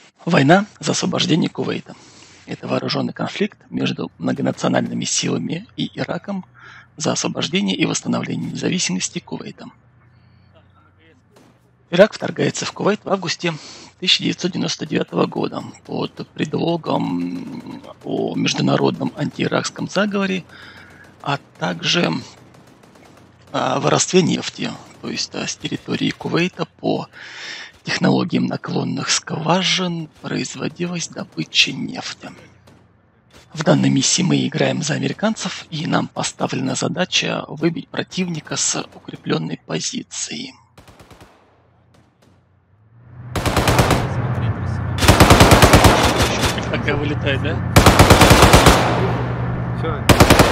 Война за освобождение Кувейта. Это вооруженный конфликт между многонациональными силами и Ираком за освобождение и восстановление независимости Кувейта. Ирак вторгается в Кувейт в августе 1999 года под предлогом о международном антииракском заговоре, а также о воровстве нефти, то есть с территории Кувейта по технологиям наклонных скважин производилась добыча нефти. В данной миссии мы играем за американцев, и нам поставлена задача выбить противника с укрепленной позиции. Такая вылетает, да? Все.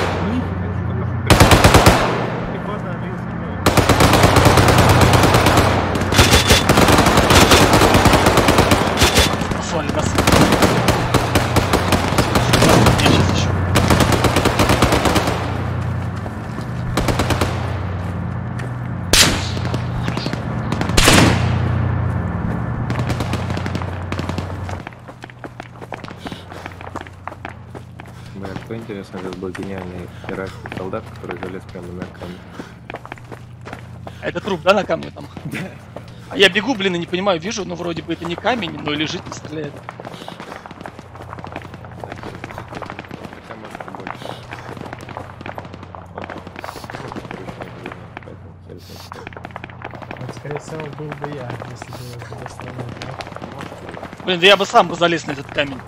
Послали нас. Я сейчас еще. Кто интересно, это был гениальный иракский солдат, который залез прямо на камень. А это труп, да, на камне там? А я бегу, блин, и не понимаю, вижу, ну вроде бы это не камень, но лежит и стреляет. Хотя может и больше. Вот, скорее всего, был бы я, если бы его туда сломал. Блин, да я бы сам залез на этот камень.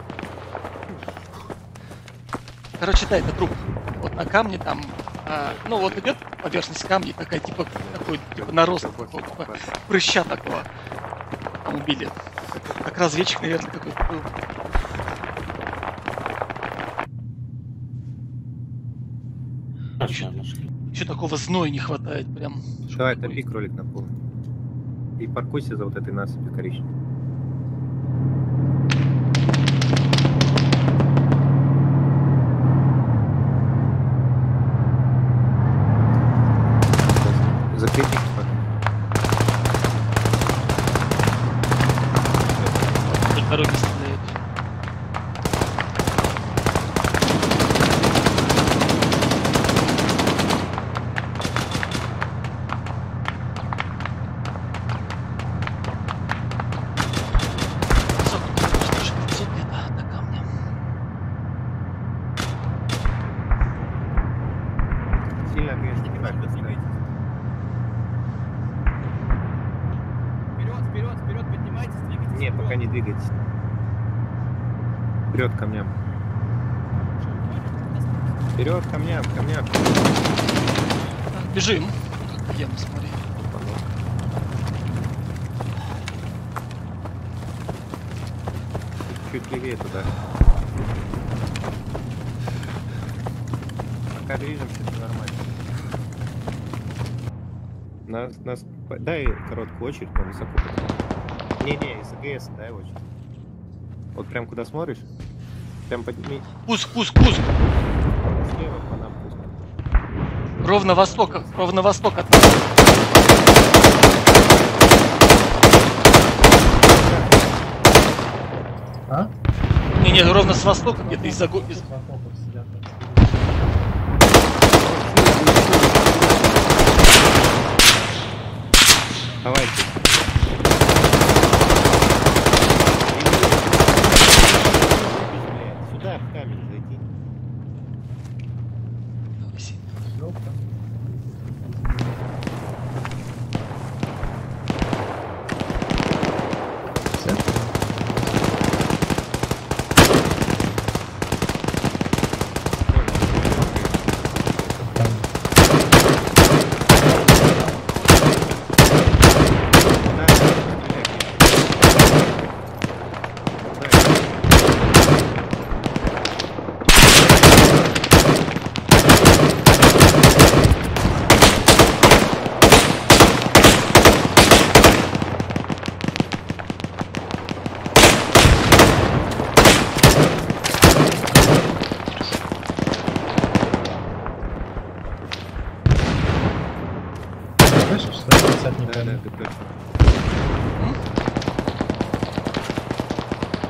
Короче, да, это труп. Вот на камне там, ну вот идет поверхность камня, такая типа такой типа нарост такого, типа прыща такого. Там убили. Как разведчик, наверное, какой-то был. Еще такого зноя не хватает прям. Давай, топи кролик на пол. И паркуйся за вот этой насыпью коричневой. Закрепись пока. Вдоль дороги стреляют. Где-то до камня. Сильно, конечно, не так достигайте. Вперед, поднимайтесь, двигайтесь. Не, пока не двигайтесь. Вперед к камням. Вперед к камням, к камням. Бежим. Яма, смотри. Чуть левее туда. Пока движемся, все нормально. Нас... Дай короткую очередь, но высоко. Не, из АГС дай очередь. Вот прям куда смотришь, прям подними. Пуск. Слева по нам пуск. Ровно восток от нас. А? Не, ровно с востока, где-то из-за В окопах сидят. Давайте. Сюда, в камень зайти. Слышишь, 150 не Да, помню. ты точно.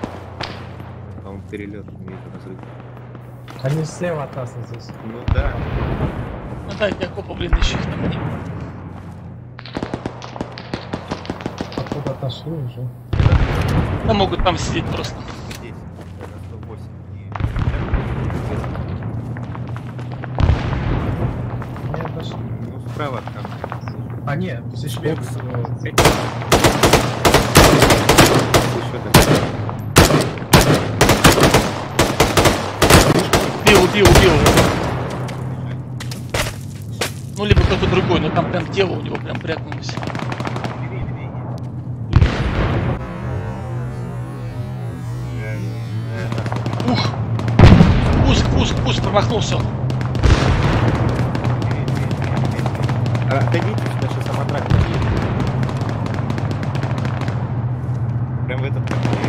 перелет, не вижу разрыв. Они слева от нас вот здесь. Ну да. Ну да, эти окопы, блин, еще их там нет. Откуда отошли уже. Да могут там сидеть просто. Здесь. На 108. Не отошли. Ну, справа от камня. А, нет, здесь бег. Еще Убил. Ну, либо кто-то другой, но там прям тело у него прям прятнулось. Ух! Пуск, промахнулся он. Отойдите, даже самотрак подъедет. Прям в этот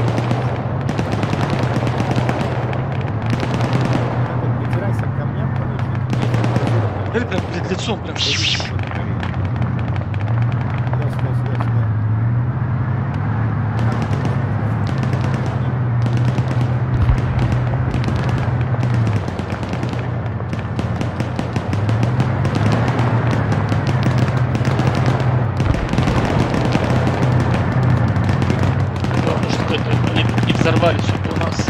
притирайся к камням, короче. Или прям перед лицом, прям. Сюда. Главное, что это не взорвались, чтобы у нас.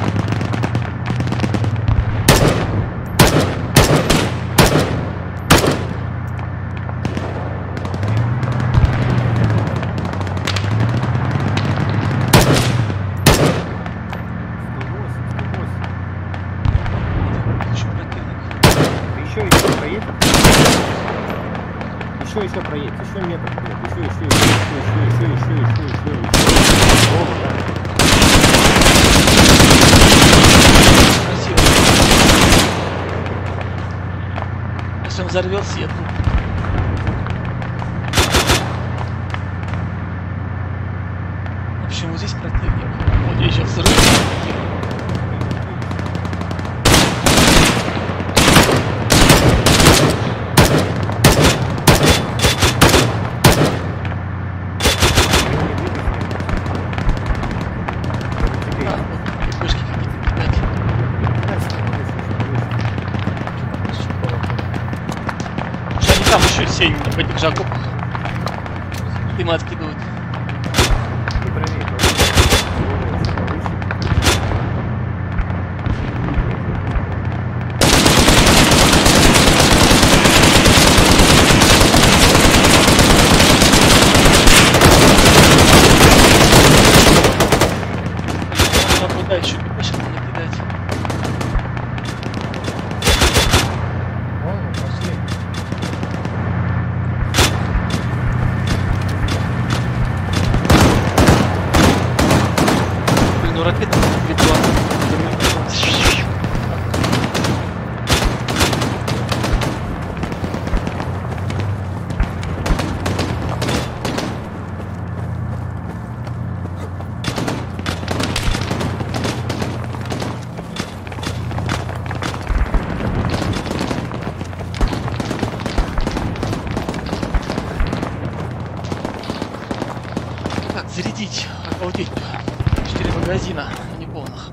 Еще противник. Еще проедет. Еще проедет. Еще метр. Еще. О, да. Красиво. Если он взорвется, я труп. В общем, вот здесь противник. Вот я сейчас взрыв. Вышки какие-то кидать. Что они там еще сень в этих же окопах. Дымы откидывают. Надо куда еще пешки накидать. Вон, пошли. Блин, ну ракета летела. Так, зарядить, обалдеть. 4 магазина, а не полных.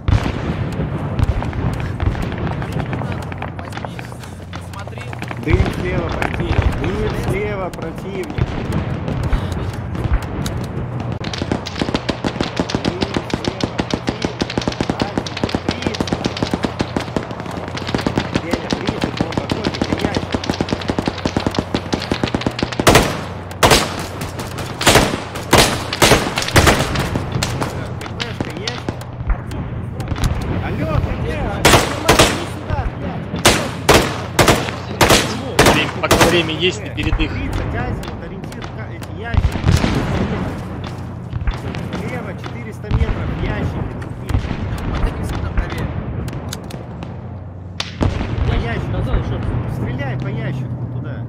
Смотри. Дым слева противник. Пока время есть, не передых. Ориентир, эти ящики. Слева 400 метров, ящики. Подойди сюда правее. По ящику. Стреляй по ящику туда.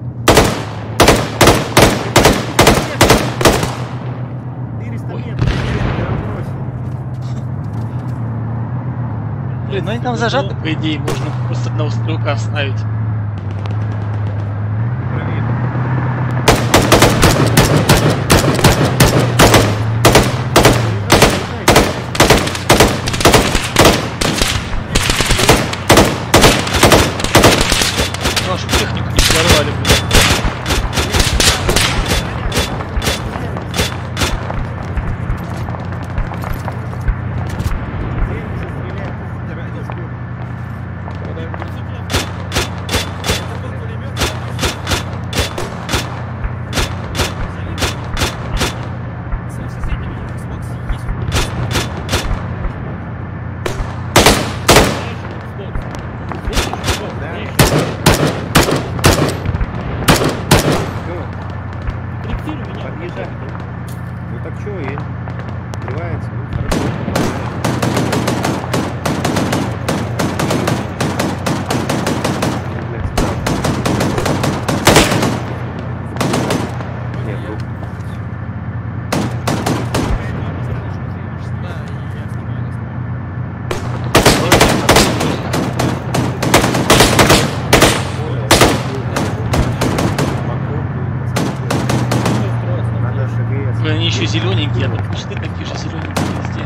400 метров. Блин, ну они там зажаты, по идее, можно просто одного стрелка оставить. еще зелененькие, а тут кусты такие же зелененькие везде.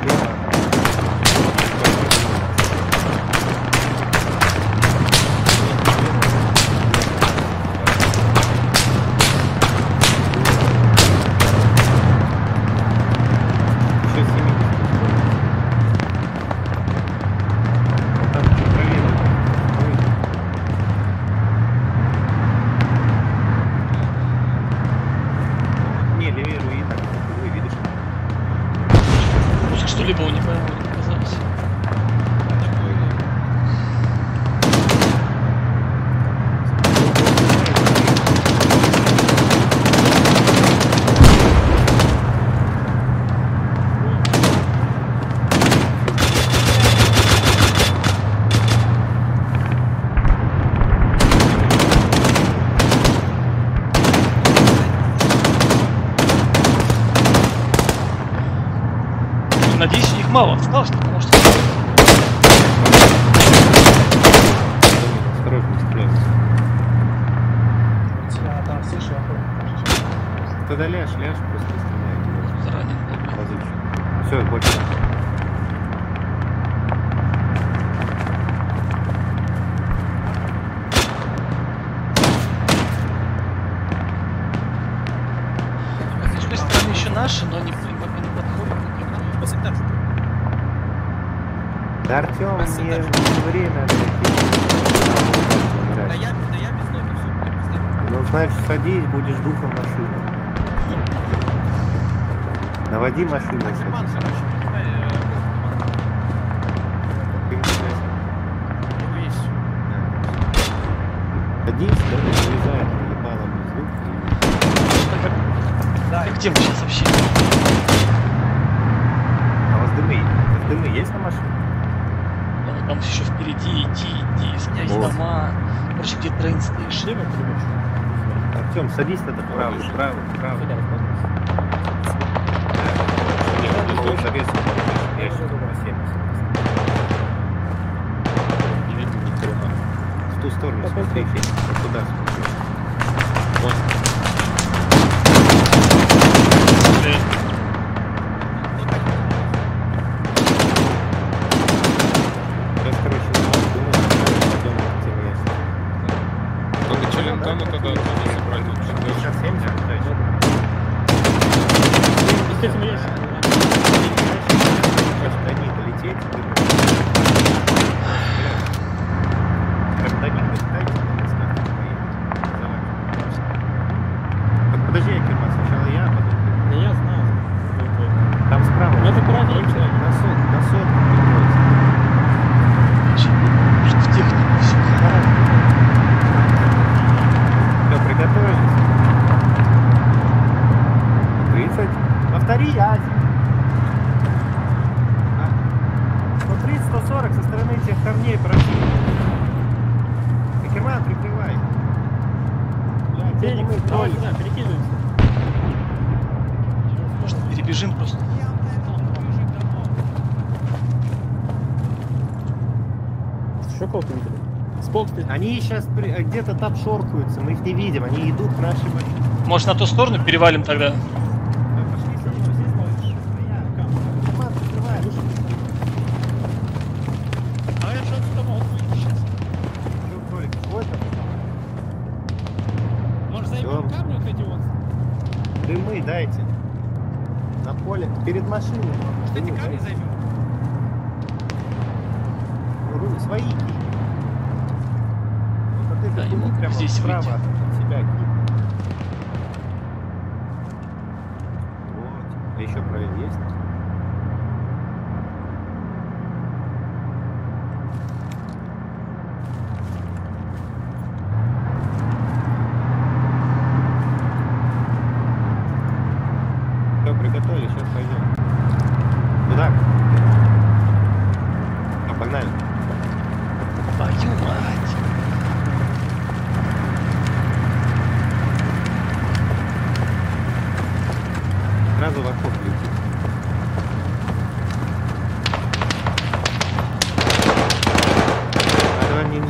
Что-либо у них оказалось. Надеюсь, у них мало осталось, потому что... Осторожно, стреляйте. Там все шляпы. Тогда ляжь, просто стреляй. Заранее. Все, больше. С той стороны еще наши, но они пока не подходят. После так же. Да, Артём, Спасибо. не время. Да я без ноги, все. Ну, значит, садись, будешь духом машины. Наводи машину. Карман, короче, Ты мне дай. ну, есть. Садись, да, залезай, ебалом звук. Да, где мы сейчас вообще? А у вас дымы есть на машине? Там еще впереди идти, снять Вот. дома. Короче, где трейн стоишь. Артём, садись тогда вправо. Нет, завесу. Я сейчас по 70. В ту сторону смотри, Федя. Вот туда смотри. Сейчас, короче, пойдем к тем ящикам. Только Челентано тогда не собрать лучше. Сейчас 70, дальше. Естественно, ящик. До них долететь. Как до них долетать, подожди, я кину, сначала я, а потом ты. Да я знаю. Там справа. Это правильно. На сотку. Может, в технику все. Все, приготовились. 30. Повтори, Ась. 130, 140 со стороны этих камней прошли. Акерман, прикрывай. Денег, давай сюда, перекидываемся. Может, перебежим просто. Еще кого-то видели? Спок стоит. Они сейчас где-то там шоркаются, мы их не видим, они идут к нашей машине. Может, на ту сторону перевалим тогда? Пошли со мной, здесь можешь. Акерман, прикрывай. А я что сюда могут выйти сейчас? Что, Толик, вот там? Может, Всё. займем камни вот эти вот? Дымы дайте. На поле, перед машиной. Что эти камни займем? Свои кинь. Вот от Да, этой ему дымы прямо здесь справа выйти. от себя кинь. Вот. А еще проверь есть? Все, приготовили, сейчас пойдем. Куда? Погнали. Твою мать! Сразу в окоп летит. А давай не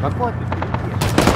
окопе, впереди.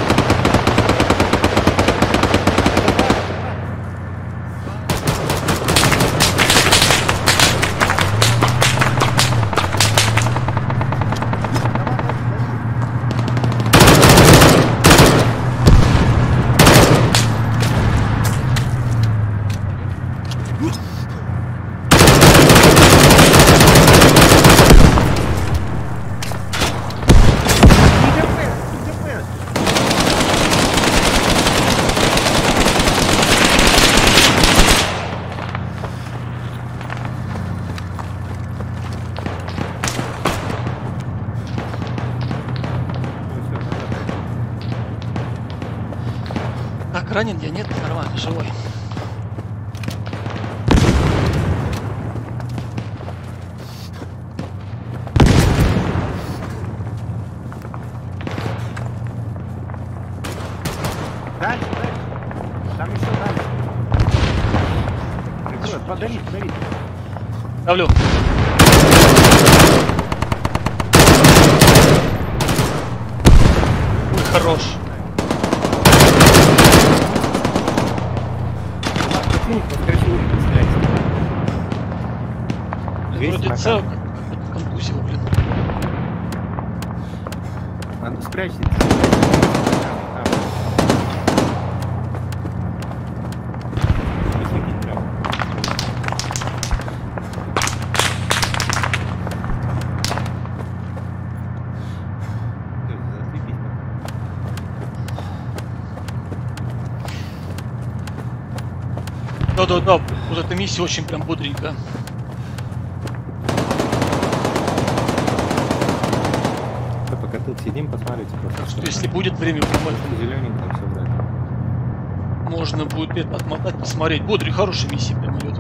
Так, ранен я? Нет, нормально, живой. Дальше, дальше. Там еще дальше. Прикрой, подари, подари. Ставлю. Ой, хорош. Подскочил, стреляйте. Вроде цел, как контузил, блин. Надо спрячься. Да, вот эта миссия очень прям бодренькая. Пока тут сидим, посмотрите просто. Что если будет время, Зелененько все брать. можно будет это отмотать, посмотреть. Бодрый, хорошая миссия прям идет.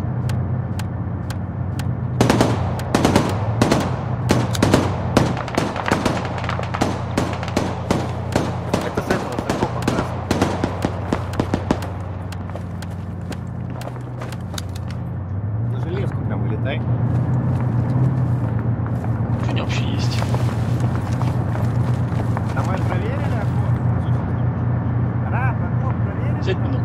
Это с этого, с окопа красного. На железку прям вылетай. Что у него вообще есть? Там мы проверили окоп? Раб, окоп проверили? 5 минут.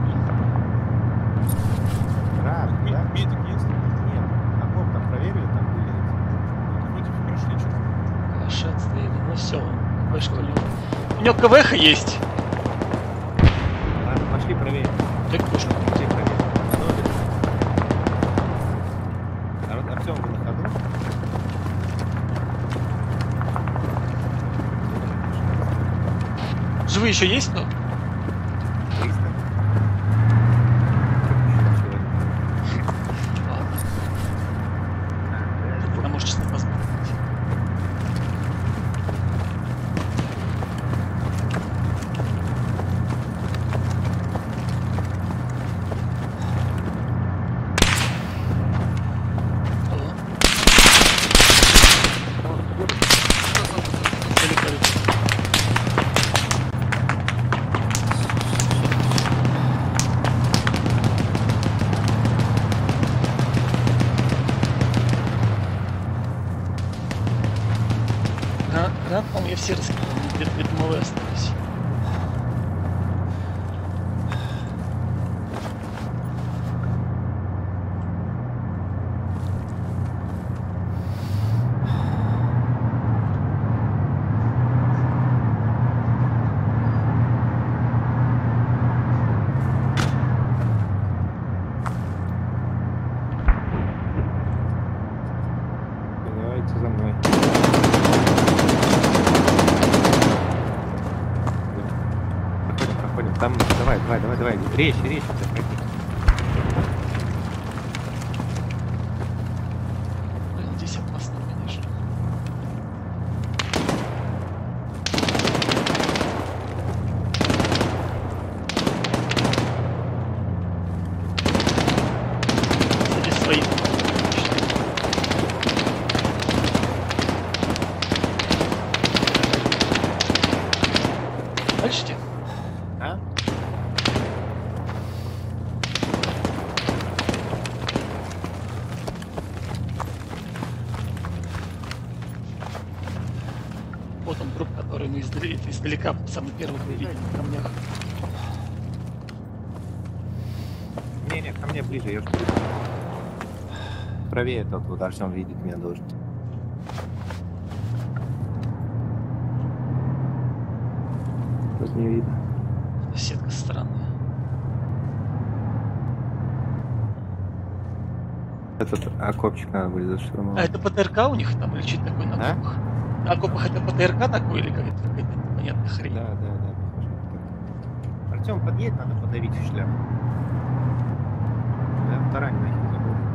Раб, да? Медик есть? Нет, окоп там проверили, там были. Вроде бы прошли что-то. Калашет стоит. Ну все, КВшка у него. У него КВХ есть. Ладно, пошли проверим. Так точно. Пошли проверим. Артем, вы на ходу? Живые еще есть, но? 300. Ладно. Тогда можешь честно посмотреть. Гранат, по-моему, я все раскидал, где-то дымовые остались. Давайте за мной. Проходим. Там, давай. Речь, проходи. Блин, здесь опасно, конечно. Здесь свои. Дальше? А? Вот он, труп, который мы издалека самый первый видели на камнях. Не, ко мне ближе, я же правее тот вот Артем видеть меня должен. Тут не видно. Сетка странная. Этот окопчик надо будет А заштурмовать. это ПТРК у них там или что такое на А? окопах? На окопах это ПТРК такой или какая-то непонятная хрень? Да, похоже на так. Артем, подъедь, надо подавить в шляпу. Да, тарань нахер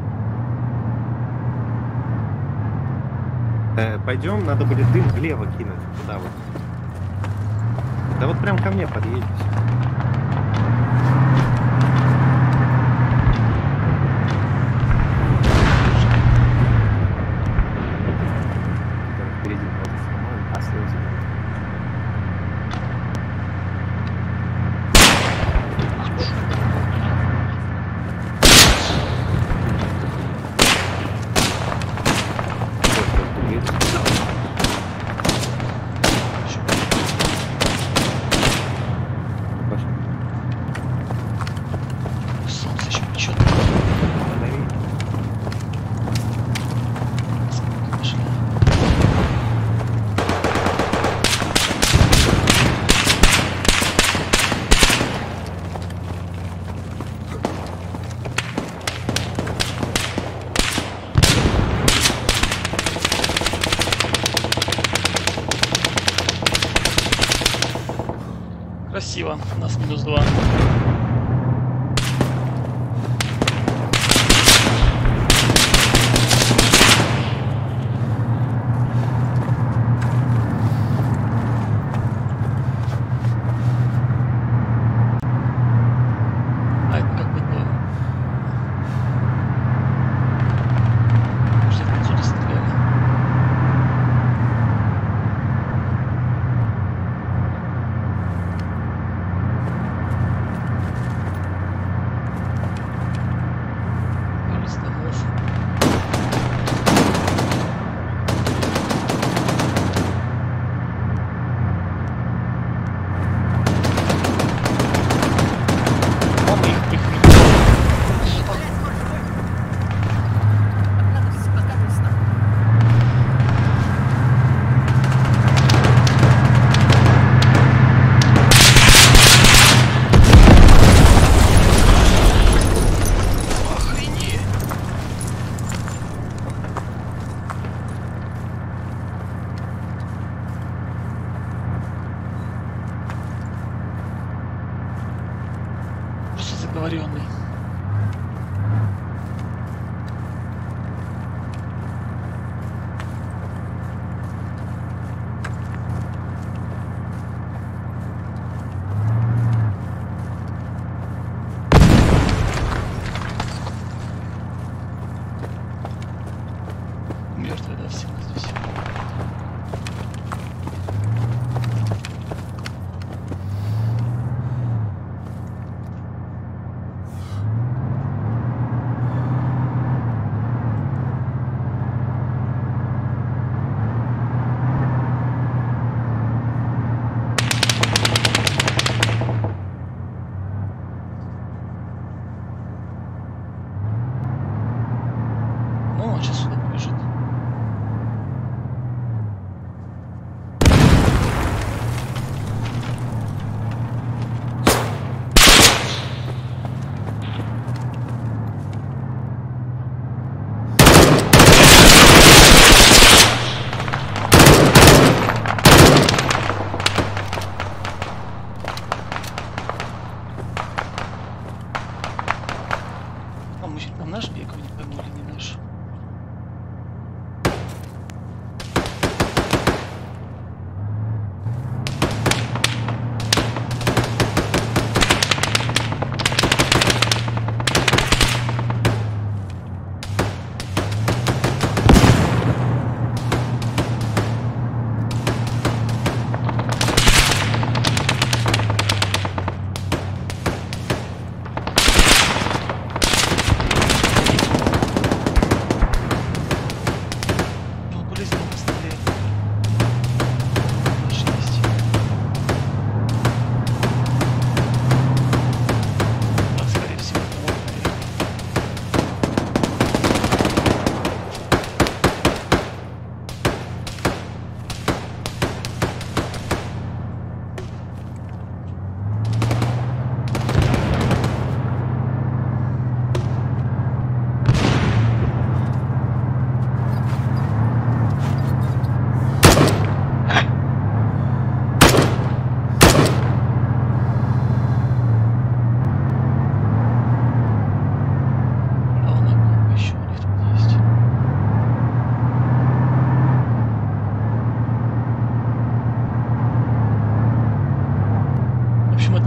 забыл. Пойдем, надо будет дым влево кинуть. Туда вот. Да вот прям ко мне подъедь. Впереди вот сломали, остался. Солнце еще печет. Подави. Пошли. Красиво. У нас -2. А это какой-то... Может, это отсюда стреляли? Кажется, домов. О, мы их прикрыли. Откатывайся нахуй. Охренеть. Просто заговоренный. Мертвые, да, все здесь.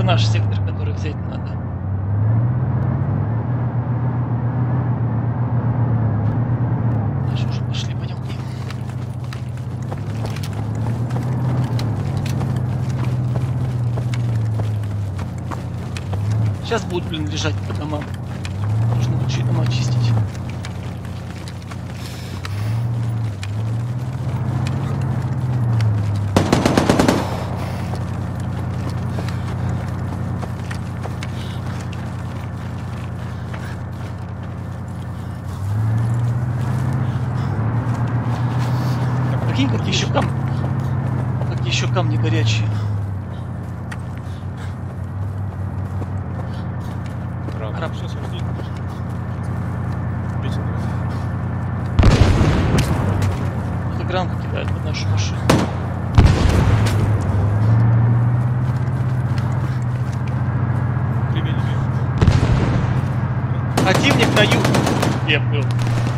наш сектор, который взять надо. Дальше уже пошли пойдемте. Сейчас будут, блин, лежать по домам. Нужно лучше дома очистить. Прикинь, какие еще камни горячие. Раб. Сейчас уйди. Кто-то гранату кидает под нашу машину. Применили. Противник на юг. Где был?